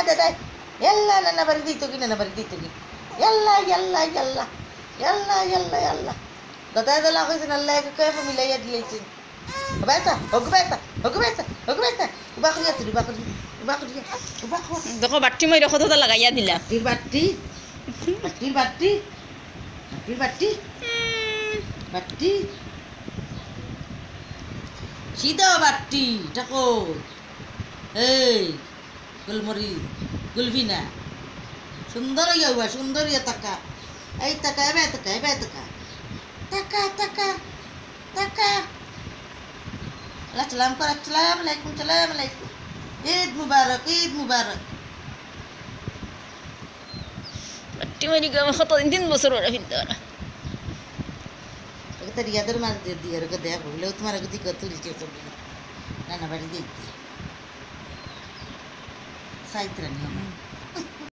দাদা এল্লা নানা বাড়ি দিত কি নানা বাড়ি দিত কি এল্লা এল্লা এল্লা এল্লা এল্লা এল্লা দাদা দাদা কইছেন আল্লাহ কয়েফ মিলাইয়া দিলেছেন বেসা হগু বেসা হগু বেসা হগু বেসা উবা করিয়া তুই উবা করিয়া উবা করিয়া উবা কর দেখো বাটি মাইরা কতটা লাগাইয়া দিলা বাটির বাটি বাটির বাটি বাটির বাটি বাটি সিধা বাটি টাকো এই গোলমরি গুলবিনা সুন্দর ইয়া সুন্দর ইয়া টাকা এই টাকা এবে টাকা এবে টাকা টাকা টাকা টাকা আসসালাম কর আসসালাম আলাইকুম সালাম আলাইকুম ঈদ মুবারক ঈদ মুবারক বাটি মারি গেলে কতদিন 3 বছর ওরা ফিরতে পারা তার ইয়াদের মাছ দিয়ে আর দেয়া বললেও তোমার আগে দিকে তুলছে চলবে নানা বাড়ি দেখতে সাইত্রানি আমার